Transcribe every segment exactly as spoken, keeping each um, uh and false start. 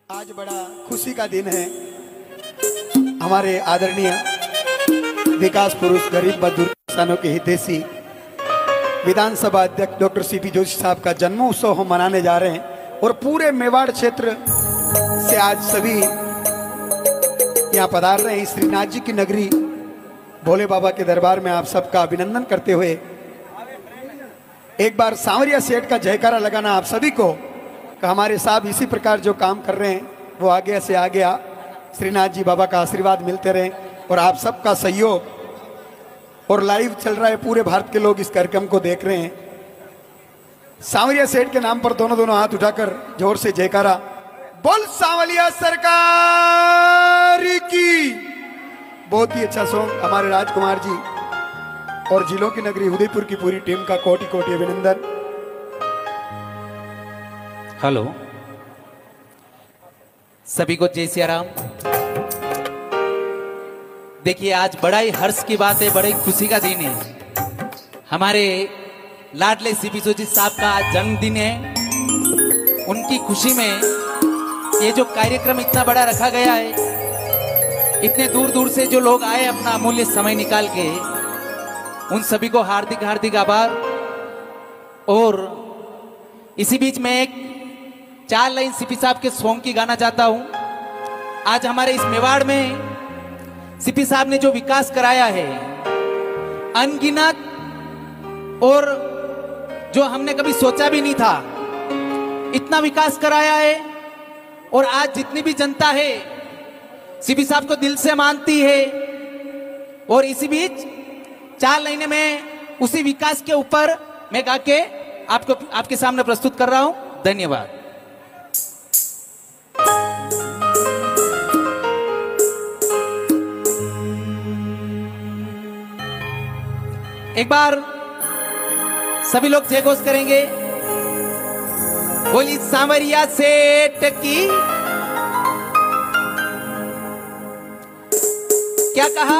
आज बड़ा खुशी का दिन है। हमारे आदरणीय विकास पुरुष गरीब मजदूर किसानों के हितैषी विधानसभा अध्यक्ष डॉक्टर सी पी जोशी साहब का जन्मोत्सव हम मनाने जा रहे हैं और पूरे मेवाड़ क्षेत्र से आज सभी यहाँ पधार रहे हैं। श्रीनाथ जी की नगरी भोले बाबा के दरबार में आप सबका अभिनंदन करते हुए एक बार सांवरिया सेठ का जयकारा लगाना आप सभी को कि हमारे साहब इसी प्रकार जो काम कर रहे हैं वो आगे से आगे आ श्रीनाथ जी बाबा का आशीर्वाद मिलते रहे और आप सबका सहयोग। और लाइव चल रहा है, पूरे भारत के लोग इस कार्यक्रम को देख रहे हैं। सांवरिया सेठ के नाम पर दोनों दोनों हाथ उठाकर जोर से जयकारा बोल सांवरिया सरकार की। बहुत ही अच्छा सॉन्ग हमारे राजकुमार जी और जिलों की नगरी उदयपुर की पूरी टीम का कोटि कोटि अभिनंदन। हेलो, सभी को जय सिया राम। देखिए, आज बड़ा ही हर्ष की बात है, बड़ी खुशी का दिन है। हमारे लाडले सीपी जोशी साहब का आज जन्मदिन है। उनकी खुशी में ये जो कार्यक्रम इतना बड़ा रखा गया है, इतने दूर दूर से जो लोग आए अपना अमूल्य समय निकाल के, उन सभी को हार्दिक हार्दिक आभार। और इसी बीच में एक चार लाइन सीपी साहब के सॉन्ग की गाना चाहता हूं। आज हमारे इस मेवाड़ में सीपी साहब ने जो विकास कराया है, अनगिनत, और जो हमने कभी सोचा भी नहीं था, इतना विकास कराया है। और आज जितनी भी जनता है सीपी साहब को दिल से मानती है। और इसी बीच चार लाइनें में उसी विकास के ऊपर मैं गा के आपको आपके सामने प्रस्तुत कर रहा हूं। धन्यवाद। एक बार सभी लोग जय घोष करेंगे। बोली सांवरिया सेठ की। क्या कहा?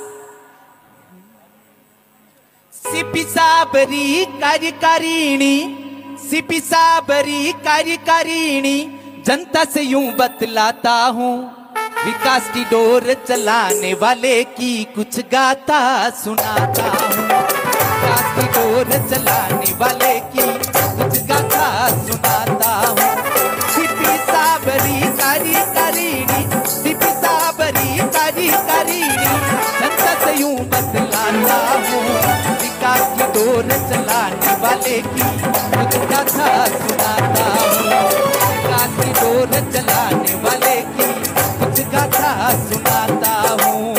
सीपी साबरी कार्यकारिणी, सीपी साबरी कार्यकारिणी, जनता से यूं बतलाता हूं, विकास की डोर चलाने वाले की कुछ गाथा सुनाता हूं। विकास की डोर चलाने वाले की कुछ गाथा सुनाता हूं। सीपी साबरी कार्यकारिणी, सीपी साबरी कार्यकारिणी, जनता से यूं बतलाता हूं, विकास की डोर चलाने वाले की कुछ गाथा सुनाता हूं। विकास की डोर चलाने वाले की कुछ गाथा सुनाता हूं।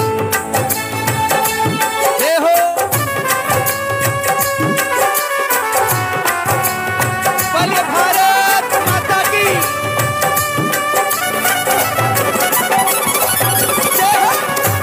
जय हो। बोले भारत माता की। जय हो।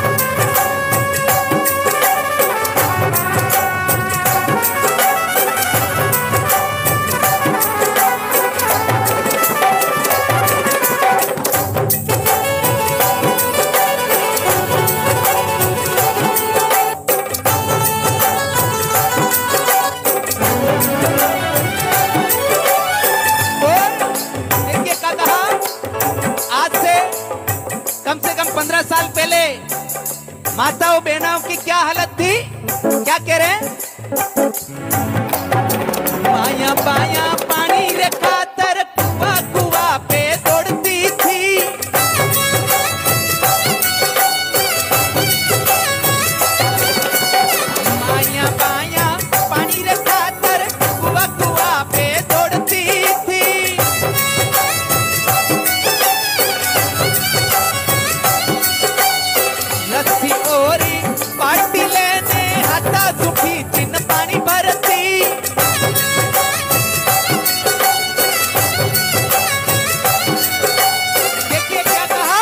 पंद्रह साल पहले माताओं बहनों की क्या हालत थी? क्या कह रहे हैं? माया पाया पानी रे खातर कुआ कुआ पे दौड़ती थी। माया पाया पानी रे खातर कुआ कुआ पे दौड़ती थी। रस्सी ओरी पार्टी लेने हाथा सुखी चिन पानी भरती। देखिए क्या कहा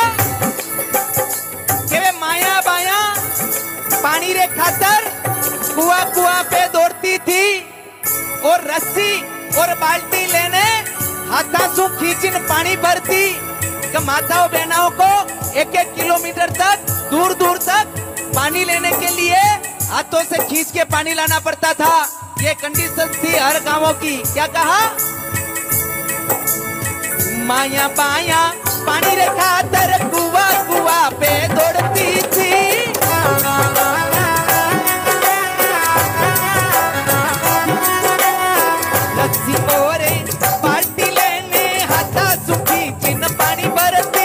कि वे माया बाया पानी रे खातर कुआ कुआ पे दौड़ती थी और रस्सी और बाल्टी लेने हाथा सुखी चिन पानी भरती। कि माताओं बहनाओं को एक एक किलोमीटर तक दूर दूर तक पानी लेने के लिए हाथों से खींच के पानी लाना पड़ता था। ये कंडीशन थी हर गांवों की। क्या कहा? माया बाया पानी रे खातर कुआ कुआ पे दौड़ती थी। रस्सी और बाल्टी लेने हाथा सुखी चिन पानी भरती।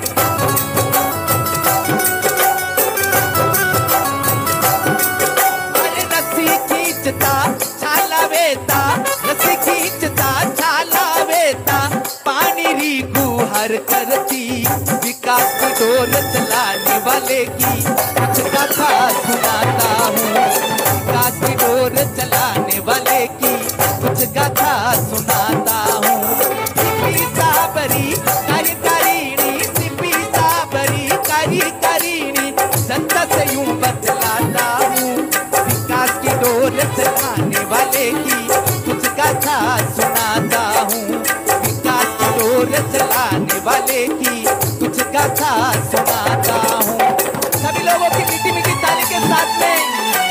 अरे रस्सी खींचता छाला वेता, रस्सी खींचता छाला वेता, पानी री गुहार करती। विकास की डोर चलाने वाले की कुछ कथा सुनाता हूँ। विकास की डोर चलाने वाले की कुछ गाथा सुनाता हूँ। सिपी साबरी कारी कारीणी, सिपी साबरी कारी कारीणी, जनता से यूं बतलाता हूँ। विकास की डोर चलाने वाले की कुछ गाथा सुनाता हूँ। विकास की डोर चलाने वाले की कुछ गाथा सुनाता हूँ। सभी लोगों की मीठी मीठी ताली के साथ में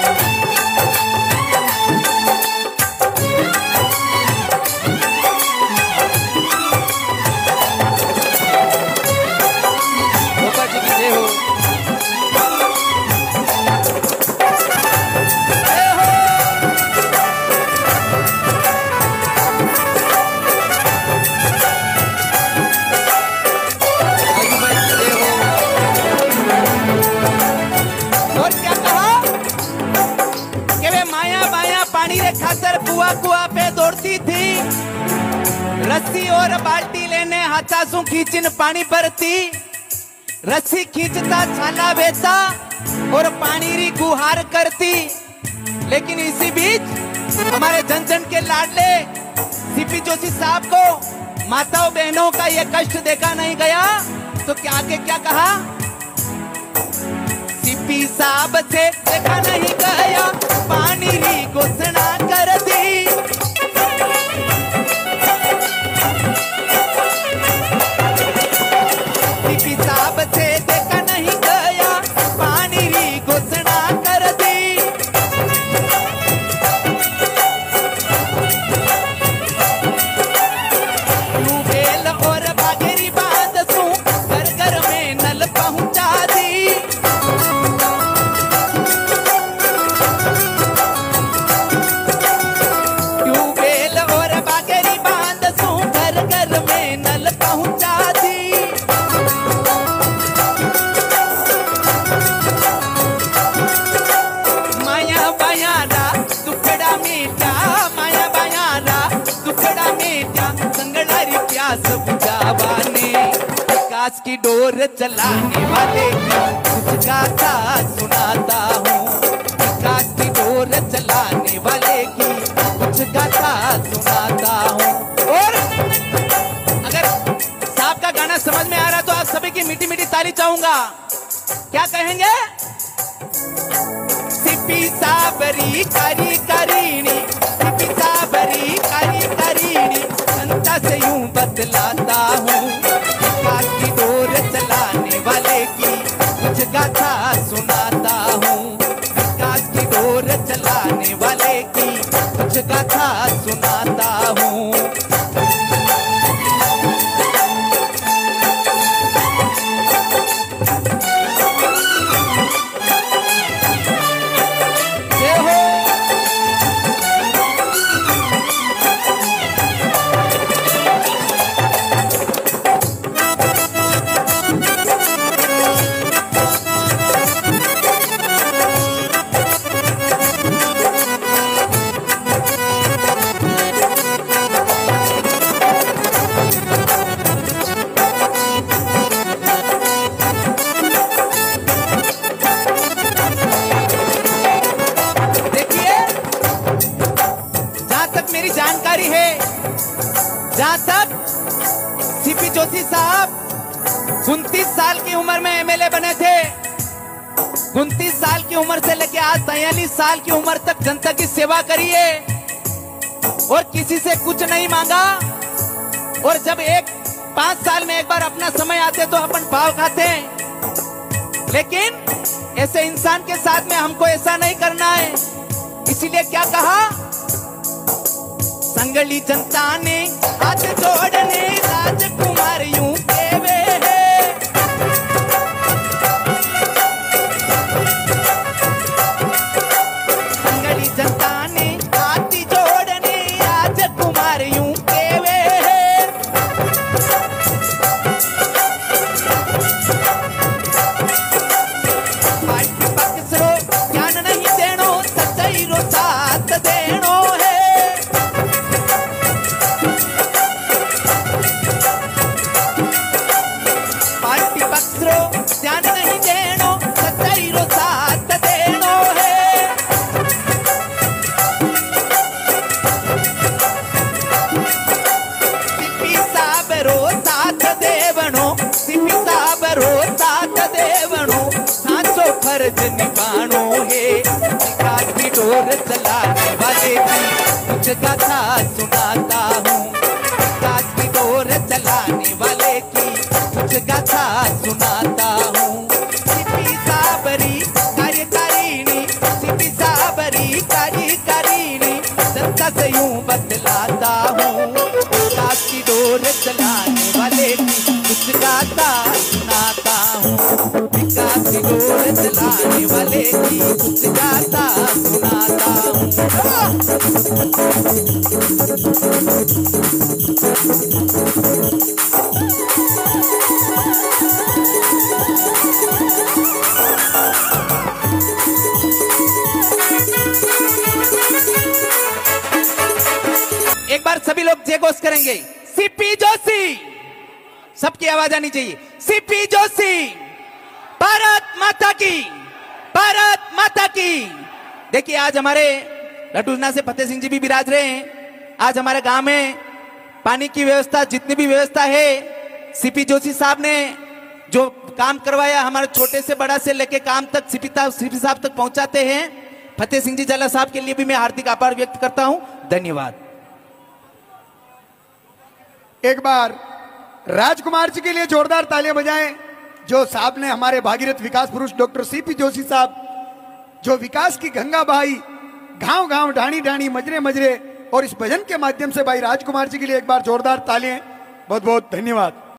खातर कुआ कुआ पे दौड़ती थी। रस्सी और बाल्टी लेने हाथासू खींचिन पानी भरती। रस्सी खींचता छाला बेता और पानी री गुहार करती। लेकिन इसी बीच हमारे जन जन के लाडले सीपी जोशी साहब को माताओं बहनों का ये कष्ट देखा नहीं गया तो क्या आगे क्या कहा? सीपी साहब से देखा नहीं गया, पानी री घोषणा कर दी। सीपी साहब से देखा नहीं गया, पानी री घोषणा कर दी। ट्यूबवेल और बागेरी बांध सू घर घर में नल पहुंचा दी। विकास की डोर चलाने वाले कुछ गाथा सुनाता हूँ। विकास की डोर चलाने वाले की कुछ गाथा सुनाता हूँ। और अगर साहब का गाना समझ में आ रहा तो आप सभी की मीठी मीठी ताली चाहूंगा। क्या कहेंगे? सिपी साबरी कारी कारीणी, सिपी साबरी कारी कारीणी, जनता से यूं बतलाता हूँ। विकास की डोर चलाने वाले की कुछ गाथा सुनाता हूँ। विकास की डोर चलाने वाले की कुछ गाथा सुनाता हूँ। जहां तक सीपी जोशी साहब उनतीस साल की उम्र में एमएलए बने थे। उनतीस साल की उम्र से लेकर आज तैंतालीस साल की उम्र तक जनता की सेवा करी है और किसी से कुछ नहीं मांगा। और जब एक पांच साल में एक बार अपना समय आते तो अपन भाव खाते हैं, लेकिन ऐसे इंसान के साथ में हमको ऐसा नहीं करना है। इसीलिए क्या कहा? संगली जनता ने हाथ जोड़ने राजकुमार कुछ गाथा सुनाता हूँ। विकास की डोर चलाने वाले की कुछ गाथा सुनाता हूँ। सीपी साबरी कार्यकारिणी, सीपी साबरी कार्यकारिणी, जनता से यूं बतलाता हूँ। विकास की डोर चलाने वाले की कुछ गाथा सुनाता हूँ। विकास की डोर चलाने वाले की कुछ गाथा सुनाता हूँ। एक बार सभी लोग जय घोष करेंगे। सीपी जोशी, सबकी आवाज आनी चाहिए। सीपी जोशी, भारत माता की, भारत माता की। देखिए आज हमारे लटूजना से फतेह सिंह जी भी विराज रहे हैं। आज हमारे गांव में पानी की व्यवस्था, जितनी भी व्यवस्था है, सीपी जोशी साहब ने जो काम करवाया, हमारे छोटे से बड़ा से लेके काम तक सीपी सीपी साहब तक पहुंचाते हैं। फतेह सिंह जी जाला साहब के लिए भी मैं हार्दिक आभार व्यक्त करता हूं। धन्यवाद। एक बार राजकुमार जी के लिए जोरदार तालियां बजाएं, जो साहब ने हमारे भागीरथ विकास पुरुष डॉक्टर सीपी जोशी साहब, जो विकास की गंगा बहाई गांव गांव ढाणी ढाणी मजरे मजरे, और इस भजन के माध्यम से भाई राजकुमार जी के लिए एक बार जोरदार तालियां। बहुत बहुत धन्यवाद।